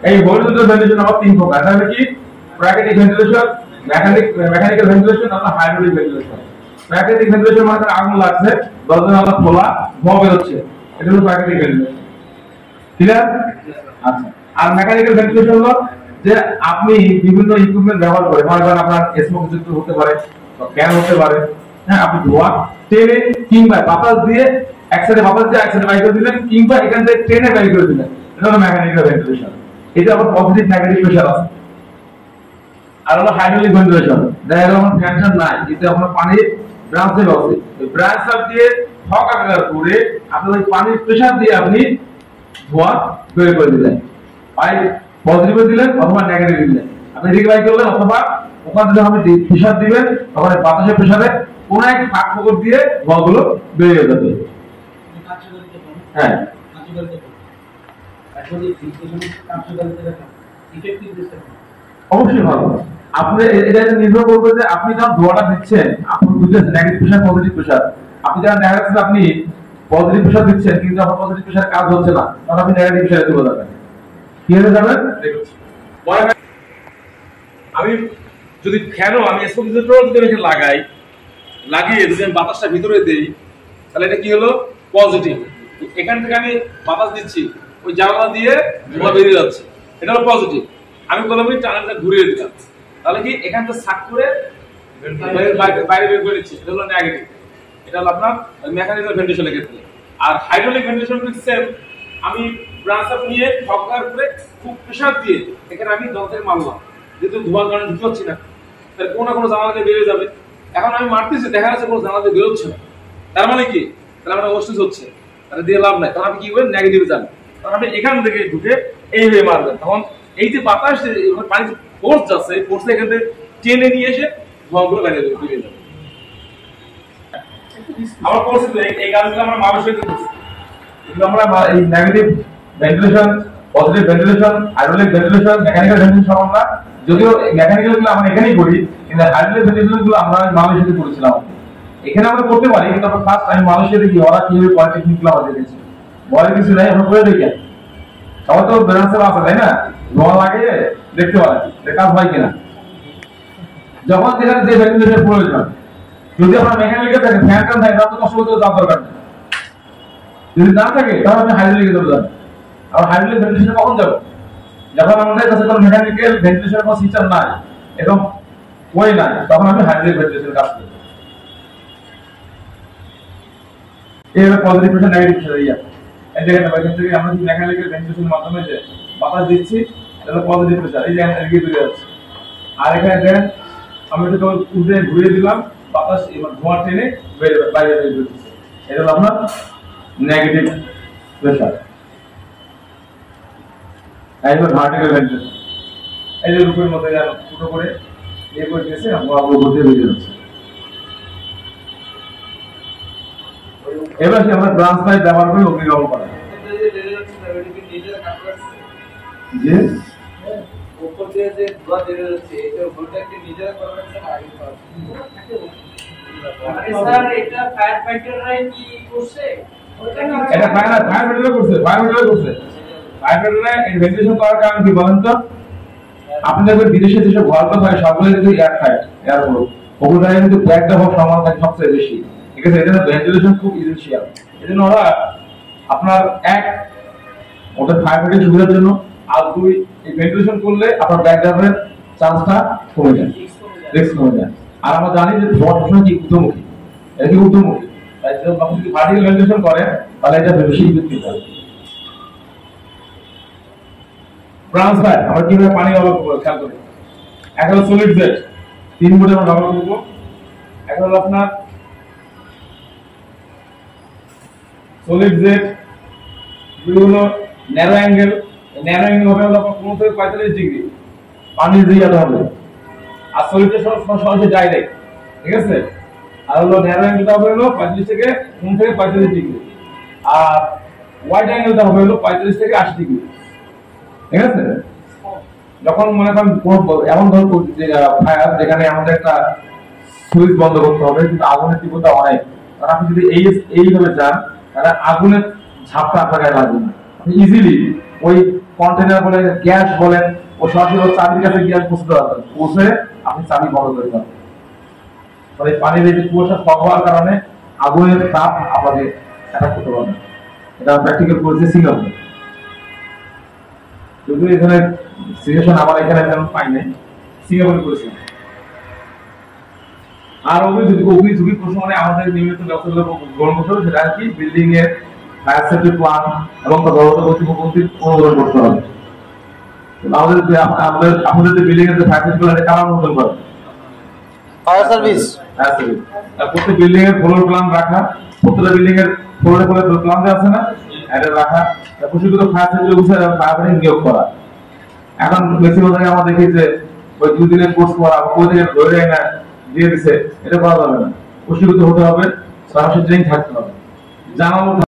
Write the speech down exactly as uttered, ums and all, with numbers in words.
এই horizontal ventilation আবার তিন প্রকার। এটা হলো কি প্রাকৃতিক ভেন্টিলেশন, মেকানিক মেকানিক্যাল ভেন্টিলেশন আর হাইড্রোলিক ভেন্টিলেশন। প্রাকৃতিক ভেন্টিলেশন মানে আগুন লাগছে, দরজা জানলা খোলা, ধোঁয়া বের হচ্ছে, এটা হলো প্রাকৃতিক ভেন্টিলেশন। ক্লিয়ার? আচ্ছা। আর মেকানিক্যাল ভেন্টিলেশন হলো যে আপনি বিভিন্ন ইকুইপমেন্ট ব্যবহার করে, মনে করেন আপনার স্মোক যুক্ত হতে পারে, ফ্যান হতে পারে, হ্যাঁ, আপনি ধোঁয়া টেনে কিংবা বাতাস দিয়ে এক সাইডে বাতাস দিয়ে এক সাইডে বাইর করে দিলেন, কিংবা এখান থেকে টেনে বাইর করে দিলেন, এটা হলো মেকানিক্যাল ভেন্টিলেশন। এটা আবার পজিটিভ নেগেটিভ প্রেসার আছে। আর হলো হাইড্রোলিক ভেন্টিলেশন, দেখা গেল আমার ফ্যান নাই, কিন্তু আপনার পানির ব্রাঞ্চে আছে, এই ব্রাঞ্চ দিয়ে ফক আকার করে আপনি ওই পানির প্রেসার দিয়ে আপনি ধোঁয়া বের করে দিলেন, পাইপ পজিটিভ দিলেন অথবা নেগেটিভ দিলেন, আপনি এদিকে বাইর করলেন, অথবা ওখান থেকে আপনি প্রেসার দিবেন, তখন বাতাসের প্রেসারে কোন এক ফাঁক ফোকর দিয়ে ধোঁয়াগুলো বেরিয়ে যাবে। হ্যাঁ, অবশ্যই ভালো। আপনি এটা নির্ভর করবে যে আপনি যখন ধোঁয়াটা দিচ্ছেন, আপনি বুঝছেন নেগেটিভ প্রেসার পজিটিভ প্রেসার, আপনি যখন দেখা যাচ্ছে আপনি পজিটিভ প্রেসার দিচ্ছেন কিন্তু আপনার পজিটিভ প্রেসার কাজ হচ্ছে না, তখন আপনি নেগেটিভ প্রেসারে চলে যাবেন। কি হয়ে যাবেন? আমি যদি ফ্যানও আমি স্পোক যদি রেখে লাগাই, লাগিয়ে যদি আমি বাতাসটা ভিতরে দেই, তাহলে এটা কি হলো? পজিটিভ। এখান থেকে আমি বাতাস দিচ্ছি, ওই জানলা দিয়ে ধোঁয়া বেরিয়ে যাচ্ছে, এটা হলো পজিটিভ। আমি বললাম ওই টানেলটা ঘুরিয়ে দিলাম, তাহলে কি এখান থেকে সাক করে বাইরে বের করে দিচ্ছি, এটা হলো নেগেটিভ। এটা হলো আপনার মেকানিক্যাল ভেন্টিলেশনের ক্ষেত্রে। আর হাইড্রোলিক ভেন্টিলেশন সেম, আমি ব্রাঞ্চ আপ নিয়ে ফকগার করে খুব প্রেসার দিয়ে এখানে আমি দরজা থেকে মারলাম, যেহেতু ধোঁয়ার কারণে ঢুকে হচ্ছে না, তাহলে কোনো না কোনো জানালা দিয়ে বেরিয়ে যাবে। এখন আমি মারতেছি, দেখা যাচ্ছে কোনো জানালা দিয়ে বেরোচ্ছে না, তার মানে কি? তাহলে আমার ওভারস্টিজ হচ্ছে, তাহলে দিয়ে লাভ নাই। তখন আপনি কি করবেন? নেগেটিভে যান, তখন আপনি এখান থেকে ঢুকে এইভাবে মারবেন, তখন এই যে বাতাস পানি ফোর্স যাচ্ছে, এই ফোর্স এখান থেকে টেনে নিয়ে এসে ধোঁয়াগুলো বাইরে বেরিয়ে যাবে। আমার কোর্সে এই কাজগুলো আমরা মানুষের করছি, কিন্তু আমরা এই negative ventilation, positive ventilation, hydraulic ventilation, mechanical ventilation আমরা যদিও মেকানিক্যাল গুলো আমরা এখানেই করি, কিন্তু হাইড্রোলিক ভেন্টিলেশন গুলো আমরা মালয়েশিয়াতে করেছিলাম। এখানে আমরা করতে পারি, কিন্তু আমরা ফার্স্ট টাইম মালয়েশিয়াতে গিয়ে ওরা কিভাবে করে টেকনিকগুলো আমরা দেখেছি, বলে কিছু নাই, আমরা করে দেখি। সবাই তো ব্রাঞ্চে আছে, তাই না? ধোঁয়া লাগে দেখতে পারে কাজ হয় কিনা। যখন যেখানে যে ভেন্টিলেশন প্রয়োজন, যদি আপনার মেকানিক্যাল থাকে, ফ্যান টান থাকে, তাহলে কষ্ট করতে যাওয়ার দরকার নেই। যদি না থাকে তাহলে আপনি হাইড্রোলিকে চলে যাবেন। আর হাইড্রোলিক ভেন্টিলেশনে কখন যাবো? যখন আমাদের কাছে কোনো মেকানিক্যাল ভেন্টিলেশনের কোনো সিস্টেম নাই, এরকম ওয়ে নাই, তখন আমি হাইড্রোলিক ভেন্টিলেশনের কাজ করি। এই হলো positive pressure, negative pressure. Yeah এই জায়গাটা এখান থেকে আমরা যে মেকানিক্যাল ভেন্টিলেশনের মাধ্যমে যে বাতাস দিচ্ছি, এটা হলো পজিটিভ প্রেসার, এই জায়গাটা এগিয়ে বেরিয়ে যাচ্ছে। আর এখানে দেখেন আমি এটা উল্টে ঘুরিয়ে দিলাম, বাতাস এবার ধোঁয়া টেনে বাইরে বেরিয়ে যাচ্ছে, এটা হলো আপনার নেগেটিভ প্রেসার। এই হলো ভার্টিক্যাল ভেন্টিলেশন, এই যে রূপের মতো ছোট করে ইয়ে করে দিয়েছে, আমরা উপর দিয়ে বেরিয়ে যাচ্ছে। এবার আমরা ব্রাঞ্চ পাইপ ব্যবহার করে অগ্নিনির্বাপণ করা। জি, উপর দিয়ে যে ধোঁয়া বেরিয়ে যাচ্ছে, এটা ভোল্টেজ কি নিজেরা করবেন না আগে করবেন? আরে স্যার, এটা ফায়ার ফাইটাররাই কি করছে? এটা ফায়ার ফায়ার ফাইটাররা করছে, ফায়ার ফাইটাররা করছে। ফায়ার ফাইটাররা এই ভেন্টিলেশন করার কারণ কি বলেন তো? আপনি দেখবেন বিদেশে যেসব ঘরগুলো থাকে সবগুলো কিন্তু এয়ার টাইট, এয়ার প্রুফ, ওগুলো কিন্তু ব্যাকডাপ হওয়ার সম্ভাবনা থাকে সবচেয়ে বেশি। ঠিক আছে, এটা ভেন্টিলেশন খুব ইসেনশিয়াল। এজন্য ওরা আপনার এক ওটা ফায়ার ফাইটিং সুবিধার জন্য, আর দুই এই ভেন্টিলেশন করলে আপনার ব্যাকডাপের চান্সটা কমে যায়, রিস্ক কমে যায়। আর আমরা জানি যে ধোঁয়া সবসময় কি ঊর্ধ্বমুখী, এটা কি ঊর্ধ্বমুখী, তাই যদি আপনি যদি ভার্টিক্যাল ভেন্টিলেশন করেন তাহলে এটা বেশি ইফেক্টিভ হবে। ব্রাঞ্চ পাইপ আমরা কিভাবে পানি ব্যবহার করব খেয়াল করি। এক হলো সলিড জেট, তিন বোর্ডে আমরা ব্যবহার করব। এক হলো আপনার সলিড জেট, দুই হলো ন্যারো অ্যাঙ্গেল। ন্যারো অ্যাঙ্গেল হবে হলো আপনার পনেরো থেকে পঁয়তাল্লিশ ডিগ্রি পানি দিয়ে যেতে হবে, আর সলিডের সরাসরি ডাইরেক্ট। ঠিক আছে, আর হলো ন্যারো অ্যাঙ্গেলটা হবে হলো পঁয়তাল্লিশ থেকে পনেরো থেকে পঁয়তাল্লিশ ডিগ্রি, আর ওয়াইড অ্যাঙ্গেলটা হবে হলো পঁয়তাল্লিশ থেকে আশি ডিগ্রি। ঠিক আছে, যখন মনে করেন এমন ধরুন ফায়ার যেখানে আমাদের একটা সুইচ বন্ধ করতে হবে, কিন্তু আগুনের তীব্রতা অনেক, কারণ আপনি যদি এই এইভাবে যান তাহলে আগুনের ঝাপটা আপনার গায়ে লাগবে না, আপনি ইজিলি ওই কন্টেনার বলেন, গ্যাস বলেন, ও সরাসরি চাবির কাছে গ্যাস পৌঁছতে পারবেন, পৌঁছে আপনি চাবি বন্ধ করে দেবেন। মানে পানির এই যে কুয়াশা ফগ হওয়ার কারণে আগুনের তাপ আপনাকে অ্যাটাক করতে পারবে। এটা প্র্যাকটিক্যাল করেছে সিঙ্গাপুরে। যদিও এখানে সিচুয়েশন আমার এখানে তেমন পাই নাই, সিঙ্গাপুরে করেছিলাম। আর অগ্নি ঝুঁকি অগ্নি ঝুঁকি প্রশ্ন মানে আমাদের নিয়মিত ব্যবস্থাগুলো গ্রহণ করতে হবে, সেটা আর কি বিল্ডিং এর ফায়ার সেফটি প্ল্যান এবং তদন্ত কর্তৃপক্ষের অনুমোদন করতে হবে। আমাদের যে আমাদের আমাদের যে বিল্ডিং এর যে ফায়ার সেফটি প্ল্যান এটা কারা অনুমোদন করে? Fire service. Fire service. আর প্রত্যেক বিল্ডিং এর ফ্লোর প্ল্যান রাখা, প্রত্যেকটা বিল্ডিং এর ফ্লোরে ফ্লোরে প্ল্যান আছে না, এটা রাখা, প্রশিক্ষিত ফায়ার সেফটি অফিসার এবং ফায়ার ফাইটিং নিয়োগ করা। এখন ম্যাক্সিমাম জায়গায় আমরা দেখি যে ওই দুই দিনের কোর্স করা, কোই দিনের ধরে না দিয়ে দিছে, এটা করা যাবে না। প্রশিক্ষিত হতে হবে, সরাসরি ট্রেনিং থাকতে হবে, জানানো